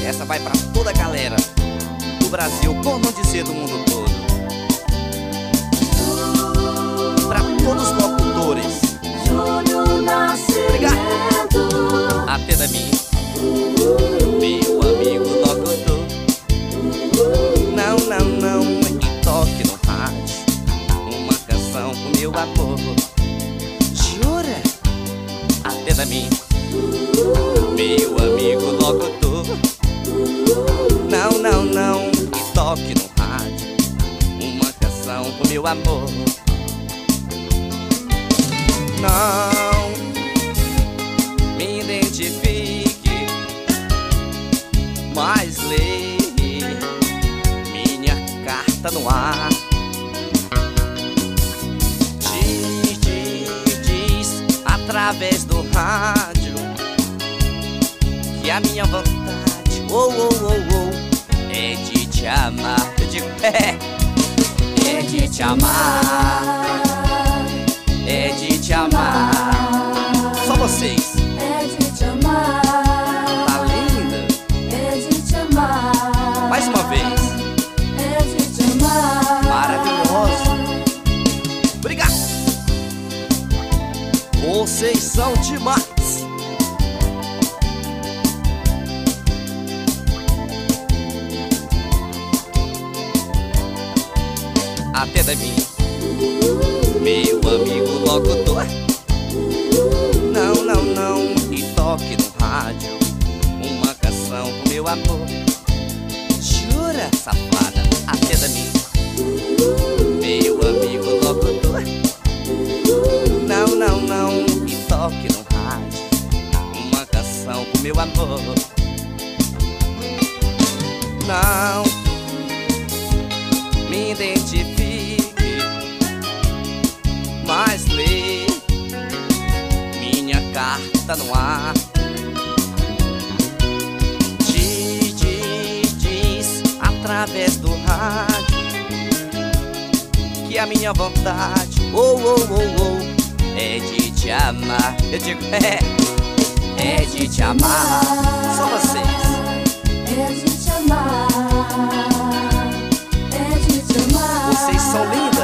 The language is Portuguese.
Essa vai pra toda a galera do Brasil, por não dizer do mundo todo. Pra todos os locutores. Obrigado. Até da mim, meu amigo locutor. Não, não, não, e toque no rádio uma canção com meu amor. Jura? Até da mim, meu amigo locutor. Não, não, não, e toque no rádio uma canção com meu amor. Não me identifique, mas lê minha carta no ar. Diz através do rádio que a minha vontade, é de te amar. Eu digo, é de te amar, é de te amar. Só vocês. É de te amar. Tá linda? É de te amar. Mais uma vez. É de te amar. Maravilhoso. Obrigado. Vocês são demais. Até da mim, meu amigo locutor. Não, não, não, e toque no rádio uma canção com meu amor. Jura, safada? Até da mim, meu amigo locutor. Não, não, não, e toque no rádio uma canção com meu amor. Não me identifique, mas lê minha carta no ar. Diz através do rádio que a minha vontade, é de te amar. Eu digo, é de te amar. Só vocês. É de te amar. É de te amar. Vocês são lindos.